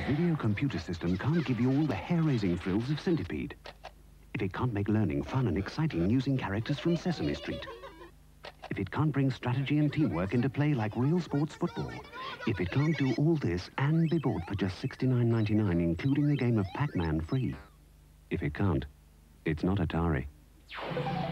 video computer system can't give you all the hair-raising thrills of Centipede, if it can't make learning fun and exciting using characters from Sesame Street, if it can't bring strategy and teamwork into play like RealSports Football, if it can't do all this and be bought for just $69.99, including the game of Pac-Man free, if it can't, it's not Atari.